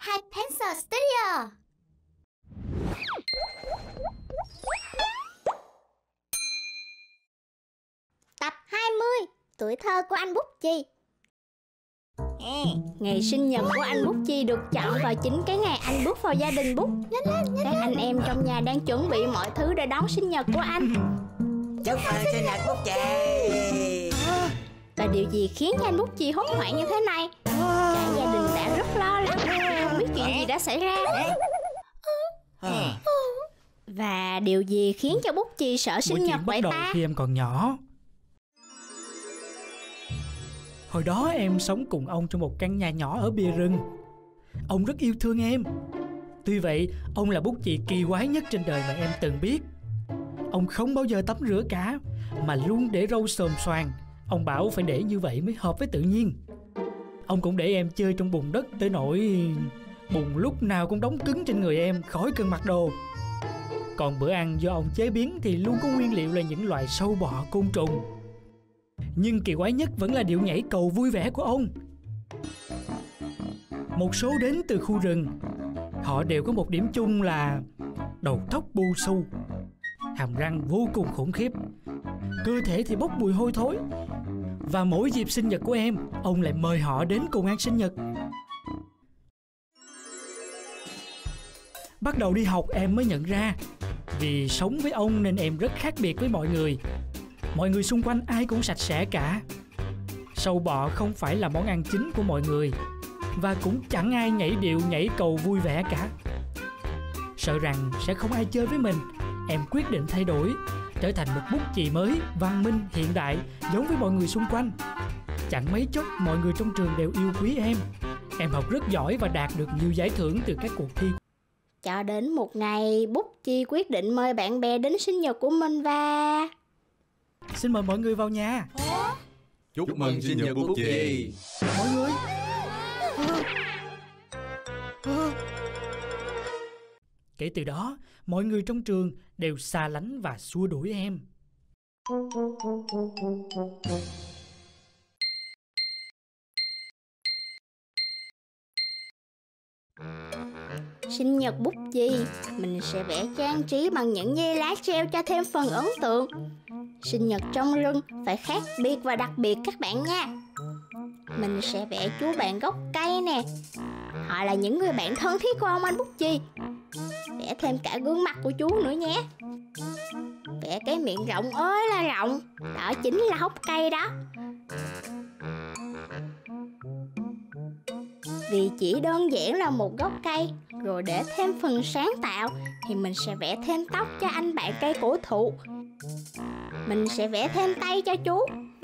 Hai Pencil Studio. Tập 20. Tuổi thơ của anh Bút Chì. Ngày sinh nhật của anh Bút Chì được chọn vào chính cái ngày anh bước vào gia đình Bút. Các anh em trong nhà đang chuẩn bị mọi thứ để đón sinh nhật của anh. Chúc mừng sinh nhật Bút Chì. Và điều gì khiến cho anh Bút Chì hốt hoảng như thế này? Cả gia đình đã rất lo lắng, không biết chuyện gì đã xảy ra. Và điều gì khiến cho Bút Chì sợ sinh nhật vậy ta? Bắt đầu khi em còn nhỏ. Hồi đó em sống cùng ông trong một căn nhà nhỏ ở bìa rừng. Ông rất yêu thương em. Tuy vậy, ông là Bút Chì kỳ quái nhất trên đời mà em từng biết. Ông không bao giờ tắm rửa cả, mà luôn để râu xồm xoàn. Ông bảo phải để như vậy mới hợp với tự nhiên. Ông cũng để em chơi trong bùn đất tới nỗi bùn lúc nào cũng đóng cứng trên người em, khỏi cần mặc đồ. Còn bữa ăn do ông chế biến thì luôn có nguyên liệu là những loài sâu bọ, côn trùng. Nhưng kỳ quái nhất vẫn là điệu nhảy cầu vui vẻ của ông. Một số đến từ khu rừng. Họ đều có một điểm chung là đầu tóc bù xù, hàm răng vô cùng khủng khiếp, cơ thể thì bốc mùi hôi thối. Và mỗi dịp sinh nhật của em, ông lại mời họ đến cùng ăn sinh nhật. Bắt đầu đi học em mới nhận ra, vì sống với ông nên em rất khác biệt với mọi người. Mọi người xung quanh ai cũng sạch sẽ cả. Sâu bọ không phải là món ăn chính của mọi người, và cũng chẳng ai nhảy điệu nhảy cầu vui vẻ cả. Sợ rằng sẽ không ai chơi với mình, em quyết định thay đổi, trở thành một Bút Chì mới, văn minh, hiện đại, giống với mọi người xung quanh. Chẳng mấy chốc mọi người trong trường đều yêu quý em. Em học rất giỏi và đạt được nhiều giải thưởng từ các cuộc thi. Cho đến một ngày, Bút Chì quyết định mời bạn bè đến sinh nhật của mình và... Xin mời mọi người vào nhà. Chúc mừng sinh nhật Bút Chì. Mọi người. Kể từ đó, mọi người trong trường đều xa lánh và xua đuổi em. Sinh nhật Bút Chì, mình sẽ vẽ trang trí bằng những dây lá treo cho thêm phần ấn tượng. Sinh nhật trong rừng phải khác biệt và đặc biệt các bạn nha. Mình sẽ vẽ chú bạn gốc cây nè. Họ là những người bạn thân thiết của ông anh Bút Chì. Vẽ thêm cả gương mặt của chú nữa nhé. Vẽ cái miệng rộng ơi là rộng. Đó chính là hốc cây đó. Vì chỉ đơn giản là một gốc cây, rồi để thêm phần sáng tạo thì mình sẽ vẽ thêm tóc cho anh bạn cây cổ thụ. Mình sẽ vẽ thêm tay cho chú.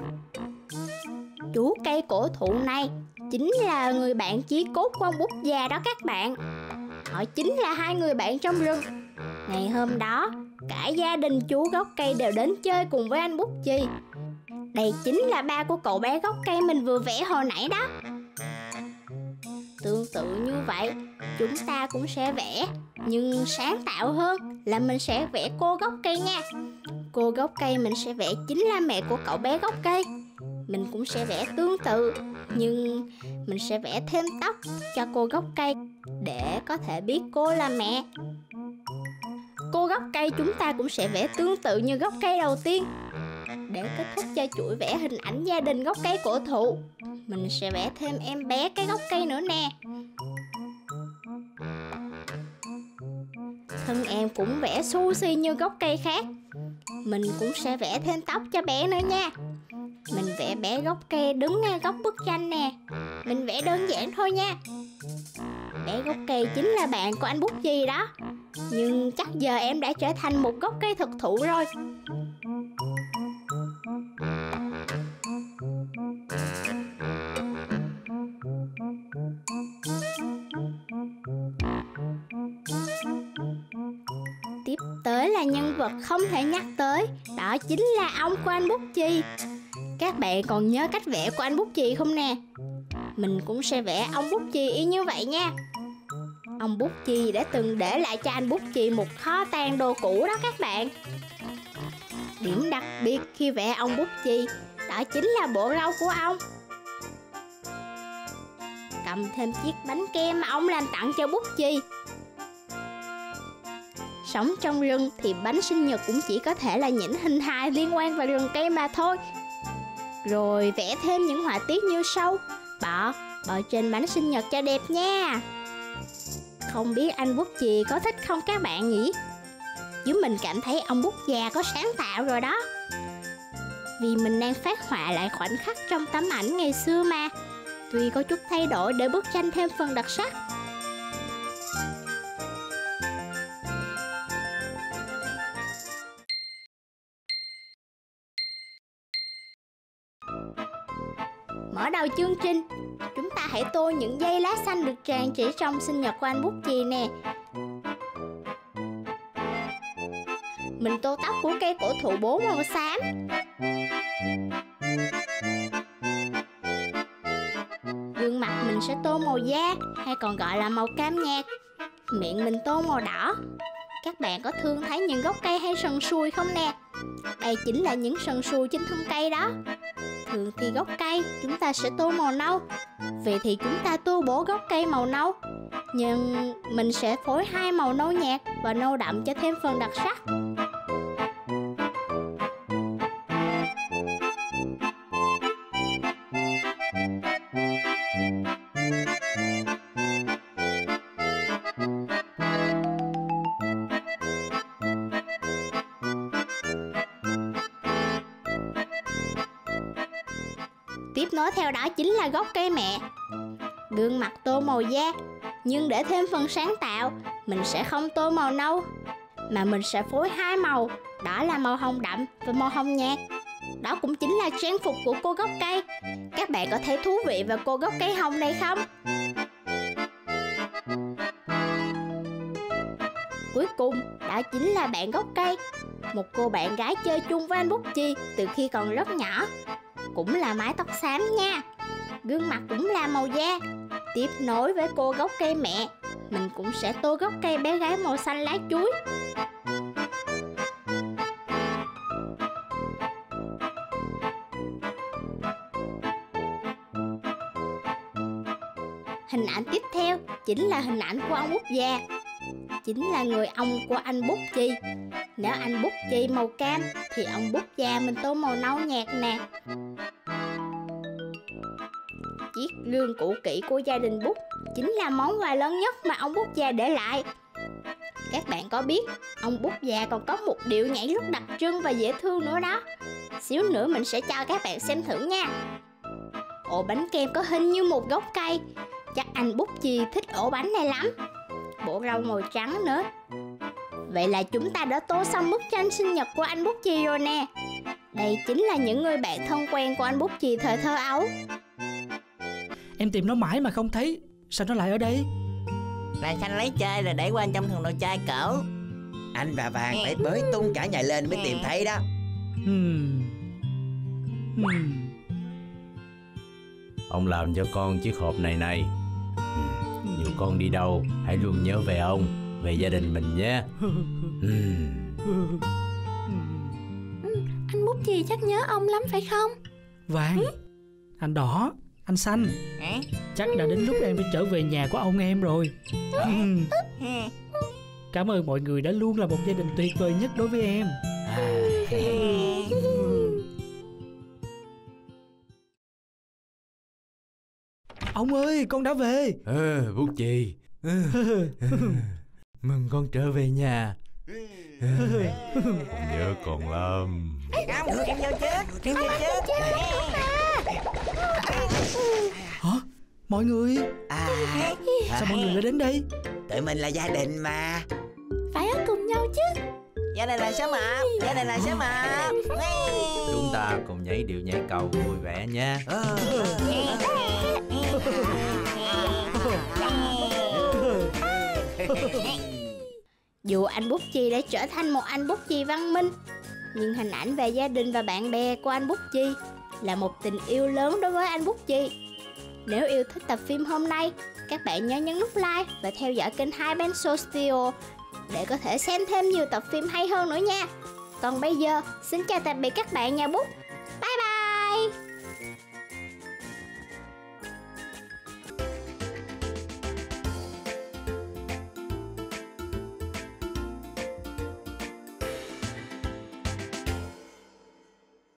Chú cây cổ thụ này chính là người bạn chí cốt của ông Bút già đó các bạn. Họ chính là hai người bạn trong rừng. Ngày hôm đó, cả gia đình chú gốc cây đều đến chơi cùng với anh Bút Chì. Đây chính là ba của cậu bé gốc cây mình vừa vẽ hồi nãy đó. Tương tự như vậy, chúng ta cũng sẽ vẽ, nhưng sáng tạo hơn là mình sẽ vẽ cô gốc cây nha. Cô gốc cây mình sẽ vẽ chính là mẹ của cậu bé gốc cây. Mình cũng sẽ vẽ tương tự, nhưng mình sẽ vẽ thêm tóc cho cô gốc cây để có thể biết cô là mẹ. Cô gốc cây chúng ta cũng sẽ vẽ tương tự như gốc cây đầu tiên. Để kết thúc cho chuỗi vẽ hình ảnh gia đình gốc cây cổ thụ, mình sẽ vẽ thêm em bé cái gốc cây nữa nè. Thân em cũng vẽ xù xì như gốc cây khác. Mình cũng sẽ vẽ thêm tóc cho bé nữa nha. Mình vẽ bé gốc cây đứng ngay góc bức tranh nè. Mình vẽ đơn giản thôi nha. Bé gốc cây chính là bạn của anh Bút Chì đó. Nhưng chắc giờ em đã trở thành một gốc cây thực thụ rồi. Tiếp tới là nhân vật không thể nhắc tới. Đó chính là ông của anh Bút Chì. Các bạn còn nhớ cách vẽ của anh Bút Chì không nè? Mình cũng sẽ vẽ ông Bút Chì y như vậy nha. Ông Bút Chì đã từng để lại cho anh Bút Chì một kho tàng đồ cũ đó các bạn. Điểm đặc biệt khi vẽ ông Bút Chì đó chính là bộ râu của ông. cầm thêm chiếc bánh kem mà ông làm tặng cho Bút Chì. Sống trong rừng thì bánh sinh nhật cũng chỉ có thể là những hình hài liên quan vào rừng cây mà thôi. Rồi vẽ thêm những họa tiết như sau: bọ trên bánh sinh nhật cho đẹp nha. Không biết anh Bút Chì có thích không các bạn nhỉ? Chứ mình cảm thấy ông Bút già có sáng tạo rồi đó. Vì mình đang phát họa lại khoảnh khắc trong tấm ảnh ngày xưa mà. Tuy có chút thay đổi để bức tranh thêm phần đặc sắc. Mở đầu chương trình, chúng ta hãy tô những dây lá xanh được tràn chỉ trong sinh nhật của anh Bút Chì nè. Mình tô tóc của cây cổ thụ 4 màu xám. Gương mặt mình sẽ tô màu da, hay còn gọi là màu cam nhạt. Miệng mình tô màu đỏ. Các bạn có thường thấy những gốc cây hay sần sùi không nè? Đây chính là những sần sùi trên thân cây đó. Thường thì gốc cây chúng ta sẽ tô màu nâu. Vậy thì chúng ta tô bổ gốc cây màu nâu. Nhưng mình sẽ phối hai màu nâu nhạt và nâu đậm cho thêm phần đặc sắc. Tiếp nối theo đó chính là gốc cây mẹ. Gương mặt tô màu da, nhưng để thêm phần sáng tạo, mình sẽ không tô màu nâu, mà mình sẽ phối hai màu, đó là màu hồng đậm và màu hồng nhạt. Đó cũng chính là trang phục của cô gốc cây. Các bạn có thấy thú vị về cô gốc cây hồng này không? Cuối cùng, đó chính là bạn gốc cây. Một cô bạn gái chơi chung với anh Bút Chì từ khi còn rất nhỏ. Cũng là mái tóc xám nha. Gương mặt cũng là màu da. Tiếp nối với cô gốc cây mẹ, mình cũng sẽ tô gốc cây bé gái màu xanh lá chuối. Hình ảnh tiếp theo chính là hình ảnh của ông Bút già. Chính là người ông của anh Bút Chì. Nếu anh Bút Chì màu cam thì ông Bút già mình tô màu nâu nhạt nè. Chiếc gương cũ kỹ của gia đình Bút chính là món quà lớn nhất mà ông Bút già để lại. Các bạn có biết ông Bút già còn có một điệu nhảy rất đặc trưng và dễ thương nữa đó. Xíu nữa mình sẽ cho các bạn xem thử nha. Ổ bánh kem có hình như một gốc cây. Chắc anh Bút Chì thích ổ bánh này lắm. Bộ râu màu trắng nữa. Vậy là chúng ta đã tô xong bức tranh sinh nhật của anh Bút Chì rồi nè. Đây chính là những người bạn thân quen của anh Bút Chì thời thơ ấu. Em tìm nó mãi mà không thấy. Sao nó lại ở đây? Là Xanh lấy chơi rồi để quên trong thùng đồ chơi cỡ. Anh và Vàng phải bới tung cả nhà lên mới tìm thấy đó. Ông làm cho con chiếc hộp này này. Dù con đi đâu, hãy luôn nhớ về ông, về gia đình mình nhé. Anh Bút Chì chắc nhớ ông lắm phải không? Vàng, anh Đỏ, anh Xanh, chắc đã đến lúc em phải trở về nhà của ông em rồi. Cảm ơn mọi người đã luôn là một gia đình tuyệt vời nhất đối với em. Ông ơi, con đã về. Bút Chì, mừng con trở về nhà. Nhớ con lắm. Em vô trước. Hả? Mọi người? Sao mọi người lại đến đây? Tụi mình là gia đình mà. Phải ở cùng nhau chứ. Gia đình là số 1. Gia đình là số 1. Chúng ta cùng nhảy điệu nhảy cầu vui vẻ nhé. Dù anh Bút Chì đã trở thành một anh Bút Chì văn minh, nhưng hình ảnh về gia đình và bạn bè của anh Bút Chì là một tình yêu lớn đối với anh Bút Chì. Nếu yêu thích tập phim hôm nay, các bạn nhớ nhấn nút like và theo dõi kênh Hai Pencil Studio để có thể xem thêm nhiều tập phim hay hơn nữa nha. Còn bây giờ, xin chào tạm biệt các bạn nhà bút.